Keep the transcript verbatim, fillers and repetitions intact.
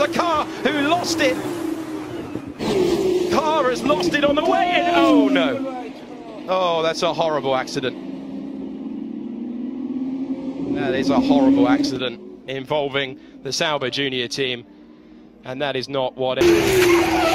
was a car who lost it. Car has lost it on the way in. Oh no. Oh, that's a horrible accident. That is a horrible accident involving the Sauber Junior team. And that is not what it